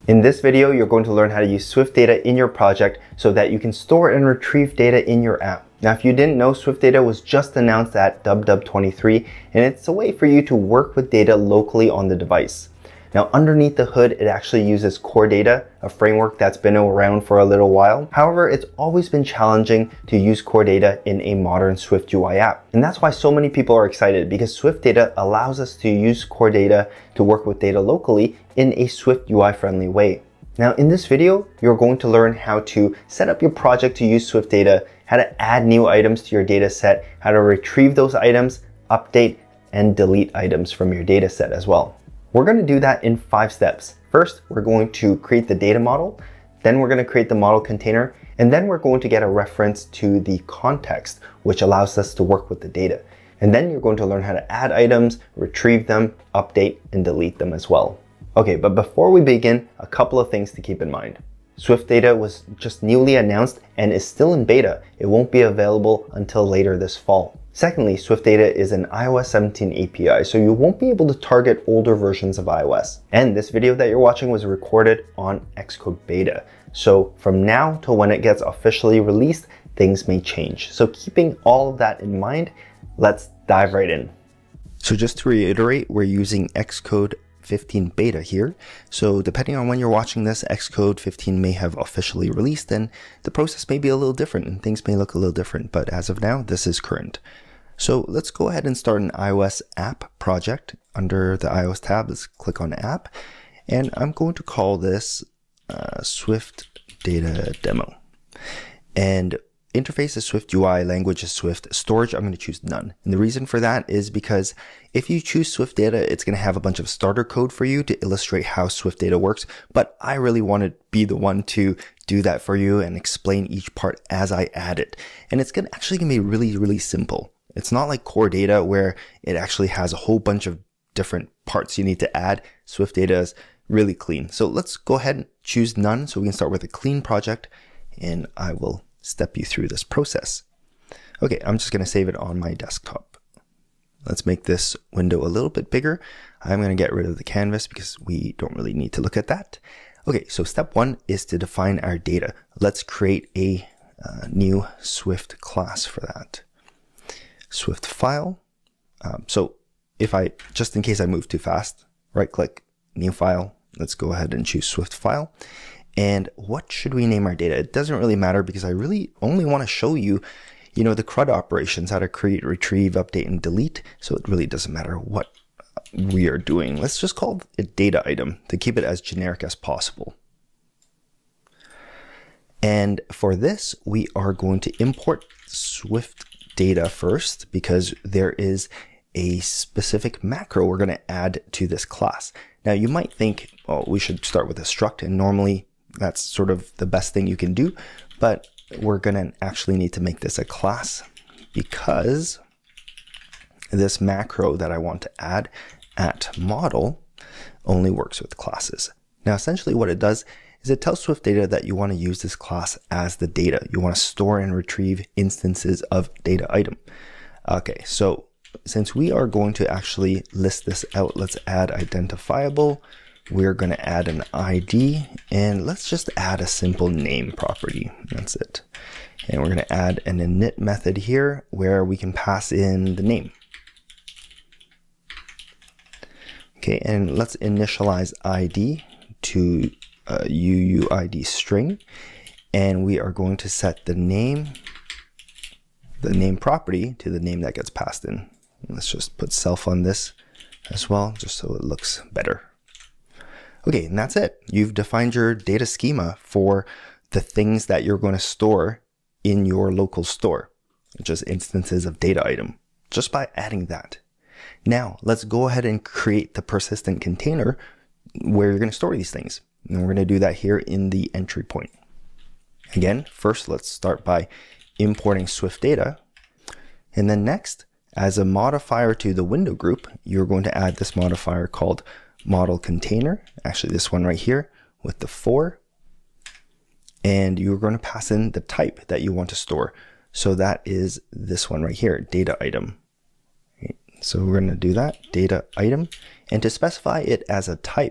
In this video, you're going to learn how to use SwiftData in your project so that you can store and retrieve data in your app. Now, if you didn't know, SwiftData was just announced at WWDC, and it's a way for you to work with data locally on the device. Now, underneath the hood, it actually uses CoreData, a framework that's been around for a little while. However, it's always been challenging to use CoreData in a modern SwiftUI app. And that's why so many people are excited, because SwiftData allows us to use CoreData to work with data locally in a SwiftUI friendly way. Now, in this video, you're going to learn how to set up your project to use SwiftData, how to add new items to your data set, how to retrieve those items, update and delete items from your data set as well. We're going to do that in 5 steps. First, we're going to create the data model. Then we're going to create the model container. And then we're going to get a reference to the context, which allows us to work with the data. And then you're going to learn how to add items, retrieve them, update, and delete them as well. Okay, but before we begin, a couple of things to keep in mind. SwiftData was just newly announced and is still in beta. It won't be available until later this fall. Secondly, SwiftData is an iOS 17 API, so you won't be able to target older versions of iOS. And this video that you're watching was recorded on Xcode beta. So from now till when it gets officially released, things may change. So keeping all of that in mind, let's dive right in. So just to reiterate, we're using Xcode 15 beta here. So depending on when you're watching this, Xcode 15 may have officially released and the process may be a little different and things may look a little different, but as of now, this is current. So let's go ahead and start an iOS app project. Under the iOS tab, let's click on app, and I'm going to call this SwiftData Demo. And interface is SwiftUI, language is Swift, storage I'm going to choose none. And the reason for that is because if you choose SwiftData, it's going to have a bunch of starter code for you to illustrate how SwiftData works. But I really want to be the one to do that for you and explain each part as I add it. And it's actually going to be really, really simple. It's not like CoreData where it actually has a whole bunch of different parts you need to add. SwiftData is really clean. So let's go ahead and choose none so we can start with a clean project, and I will step you through this process. Okay, I'm just going to save it on my desktop. Let's make this window a little bit bigger. I'm going to get rid of the canvas because we don't really need to look at that. Okay, so step 1 is to define our data. Let's create a new Swift class for that. Swift file. So if just in case I move too fast, right click, new file. Let's go ahead and choose Swift file. And what should we name our data? It doesn't really matter because I really only want to show you, the CRUD operations, how to create, retrieve, update, and delete. So it really doesn't matter what we are doing. Let's just call it data item to keep it as generic as possible. And for this, we are going to import SwiftData first because there is a specific macro we're going to add to this class. Now you might think, oh, we should start with a struct, and normally that's sort of the best thing you can do, but we're going to actually need to make this a class because this macro that I want to add at model only works with classes. Now, essentially what it does is it tells SwiftData that you want to use this class as the data. You want to store and retrieve instances of data item. Okay, so since we are going to actually list this out, let's add identifiable. We're going to add an ID, and let's just add a simple name property. That's it. And we're going to add an init method here where we can pass in the name. Okay, and let's initialize ID to a UUID string, and we are going to set the name property to the name that gets passed in. Let's just put self on this as well, just so it looks better. Okay, and that's it. You've defined your data schema for the things that you're going to store in your local store, just instances of data item, just by adding that. Now, let's go ahead and create the persistent container where you're going to store these things. And we're going to do that here in the entry point. Again, first, let's start by importing SwiftData. And then next, as a modifier to the window group, you're going to add this modifier called modelContainer, actually this one right here with the 4, and you're going to pass in the type that you want to store. So that is this one right here, data item. So we're going to do that, data item, and to specify it as a type,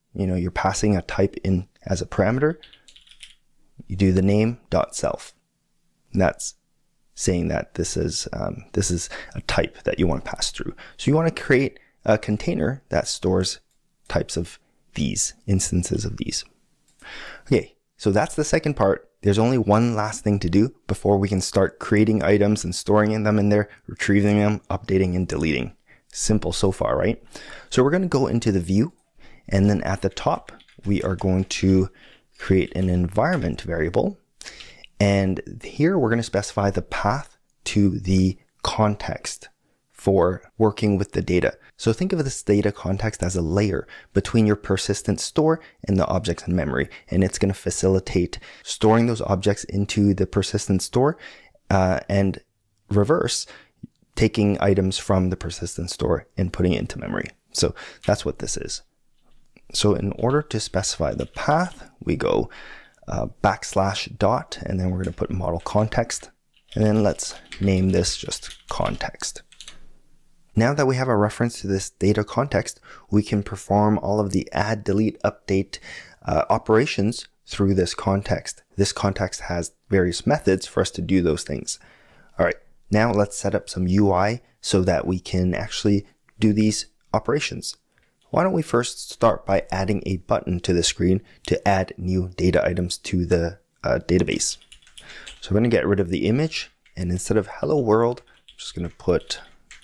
you're passing a type in as a parameter, you do the name.self. That's saying that this is a type that you want to pass through. So you want to create a container that stores types of these, instances of these. Okay, so that's the second part. There's only one last thing to do before we can start creating items and storing them in there, retrieving them, updating and deleting. Simple so far, right? So we're going to go into the view, and then at the top, we are going to create an environment variable. And here we're going to specify the path to the context for working with the data. So think of this data context as a layer between your persistent store and the objects in memory. And it's going to facilitate storing those objects into the persistent store and reverse taking items from the persistent store and putting it into memory. So that's what this is. So in order to specify the path, we go \dot, and then we're going to put model context. And then let's name this just context. Now that we have a reference to this data context, we can perform all of the add, delete, update operations through this context. This context has various methods for us to do those things. All right, now let's set up some UI so that we can actually do these operations. Why don't we first start by adding a button to the screen to add new data items to the database. So I'm going to get rid of the image, and instead of hello world, I'm just going to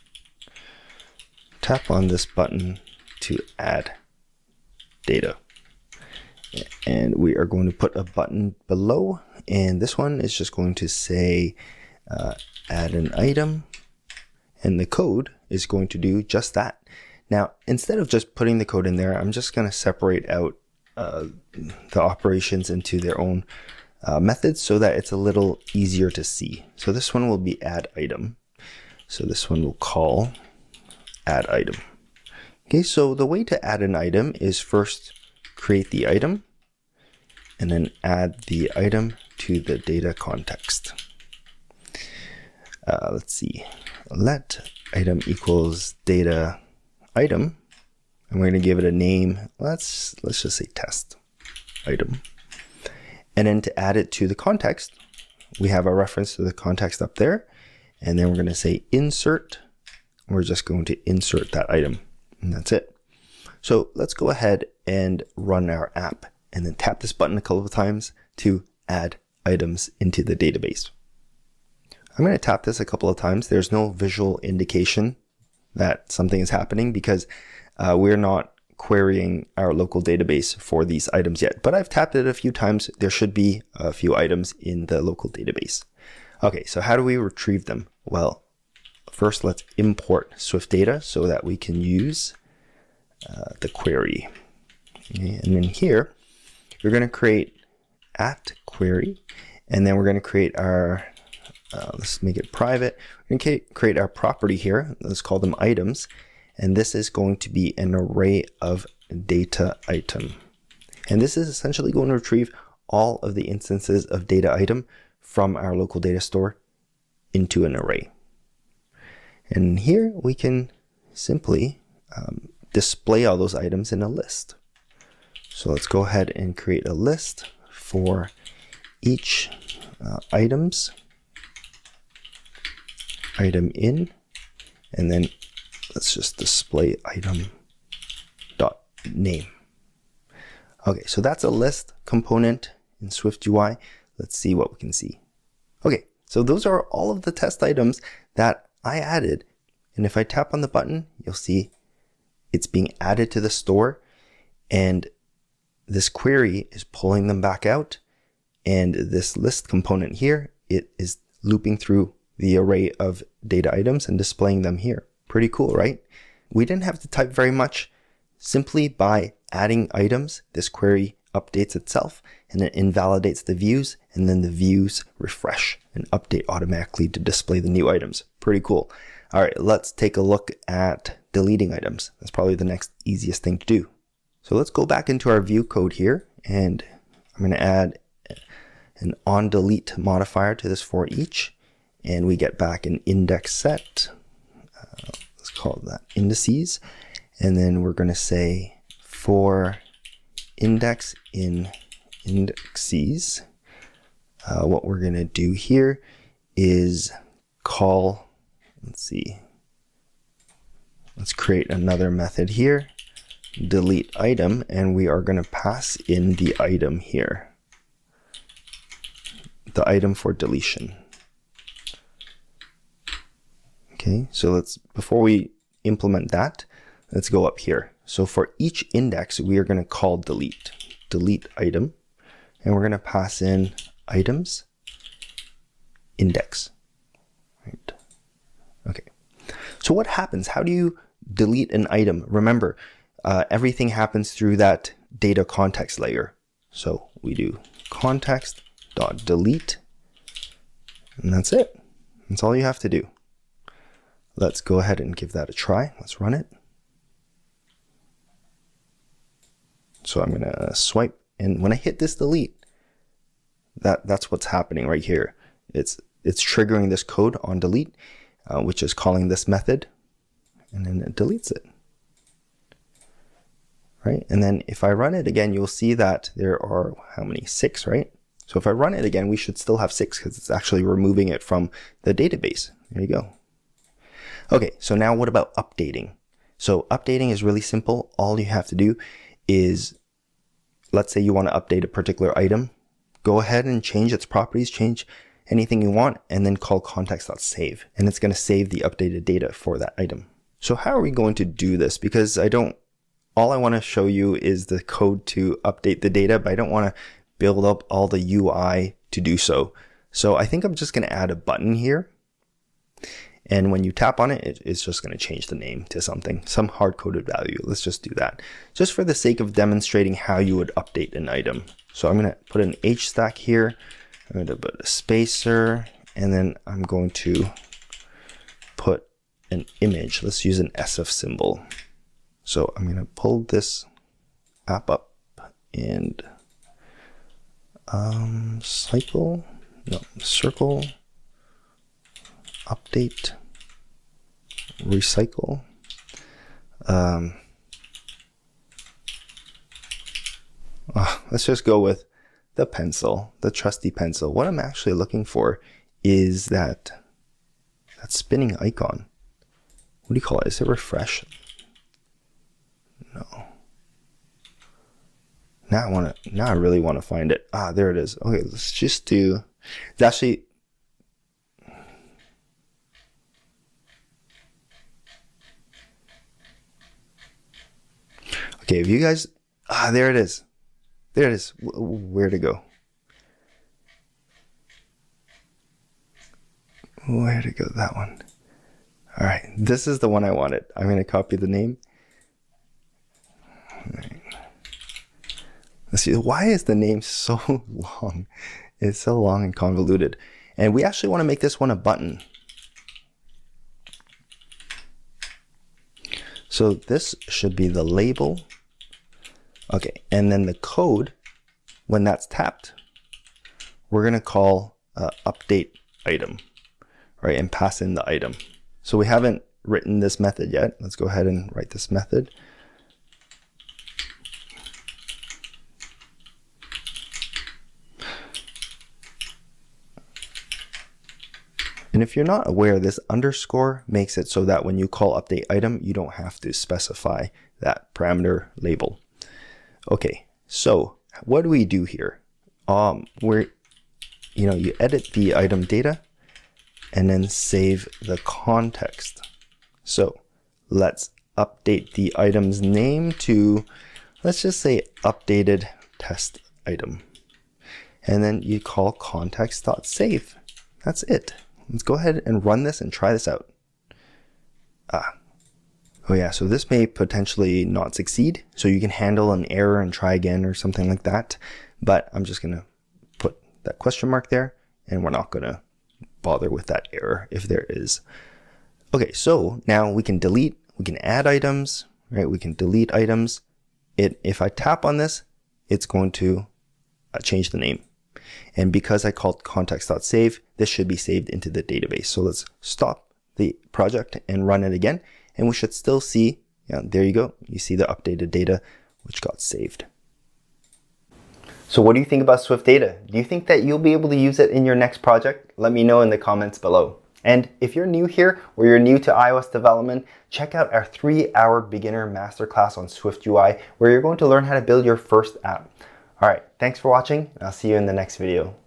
tap on this button to add data. And we are going to put a button below, and this one is just going to say add an item, and the code is going to do just that. Now, instead of just putting the code in there, I'm just going to separate out the operations into their own methods so that it's a little easier to see. So this one will be add item. So this one will call add item. Okay, so the way to add an item is first create the item and then add the item to the data context. Let's see, let item equals data item, and we're going to give it a name. Let's just say test item. And then to add it to the context, we have a reference to the context up there, and then we're going to say insert. We're just going to insert that item, and that's it. So let's go ahead and run our app, and then tap this button a couple of times to add items into the database. I'm going to tap this a couple of times. There's no visual indication that something is happening because we're not querying our local database for these items yet. But I've tapped it a few times. There should be a few items in the local database. Okay, so how do we retrieve them? Well, first let's import SwiftData so that we can use the query. Okay, and then here, you're going to create @query, and then we're going to create our let's make it private. We're going to create our property here. Let's call them items. And this is going to be an array of data item. And this is essentially going to retrieve all of the instances of data item from our local data store into an array. And here we can simply display all those items in a list. So let's go ahead and create a list for each items. Item in, and then let's just display item dot name. Okay, so that's a list component in SwiftUI. Let's see what we can see. Okay, so those are all of the test items that I added. And if I tap on the button, you'll see it's being added to the store, and this query is pulling them back out. And this list component here, it is looping through the array of data items and displaying them here. Pretty cool, right? We didn't have to type very much. Simply by adding items, this query updates itself and it invalidates the views, and then the views refresh and update automatically to display the new items. Pretty cool. All right, let's take a look at deleting items. That's probably the next easiest thing to do. So let's go back into our view code here, and I'm going to add an onDelete modifier to this for each. And we get back an index set. Let's call that indices. And then we're going to say for index in indexes, what we're going to do here is call, let's create another method here, delete item, and we are going to pass in the item here, the item for deletion. Okay, so before we implement that, let's go up here. So for each index, we are going to call delete item, and we're going to pass in items index. Right. Okay. So what happens? How do you delete an item? Remember, everything happens through that data context layer. So we do context.delete, and that's it. That's all you have to do. Let's go ahead and give that a try. Let's run it. So I'm going to swipe, and when I hit this delete, that's what's happening right here. It's triggering this code on delete, which is calling this method, and then it deletes it. Right? And then if I run it again, you'll see that there are, how many? 6, right? So if I run it again, we should still have 6 because it's actually removing it from the database. There you go. Okay, so now what about updating? So updating is really simple. All you have to do is, let's say you want to update a particular item, go ahead and change its properties, change anything you want, and then call context.save, and it's going to save the updated data for that item. So how are we going to do this? Because all I want to show you is the code to update the data, but I don't want to build up all the UI to do so. So I think I'm just going to add a button here. And when you tap on it, it's just going to change the name to something, some hard-coded value. Let's just do that, just for the sake of demonstrating how you would update an item. So I'm going to put an H stack here. I'm going to put a spacer, and then I'm going to put an image. Let's use an SF symbol. So I'm going to pull this app up and circle, update, recycle. Let's just go with the pencil, the trusty pencil. What I'm actually looking for is that spinning icon. What do you call it? Is it refresh? No. Now I really want to find it. Ah, there it is. Okay, let's just do. It's actually. Okay, if you guys, there it is. There it is. Where to go? Where to go? That one. All right, this is the one I wanted. I'm going to copy the name. All right. Let's see. Why is the name so long? It's so long and convoluted. And we actually want to make this one a button. So this should be the label. Okay, and then the code, when that's tapped, we're going to call update item, right, and pass in the item. So we haven't written this method yet. Let's go ahead and write this method. And if you're not aware, this underscore makes it so that when you call update item, you don't have to specify that parameter label. Okay, so what do we do here? You edit the item data and then save the context. So let's update the item's name to, let's just say updated test item. And then you call context.save. That's it. Let's go ahead and run this and try this out. Oh yeah, so this may potentially not succeed. So you can handle an error and try again or something like that. But I'm just gonna put that question mark there, and we're not gonna bother with that error if there is. Okay, so now we can delete, we can add items, right? We can delete items. If I tap on this, it's going to change the name. And because I called context.save, this should be saved into the database. So let's stop the project and run it again. And we should still see, yeah, there you go. You see the updated data, which got saved. So what do you think about SwiftData? Do you think that you'll be able to use it in your next project? Let me know in the comments below. And if you're new here or you're new to iOS development, check out our 3-hour beginner masterclass on SwiftUI where you're going to learn how to build your first app. All right, thanks for watching, and I'll see you in the next video.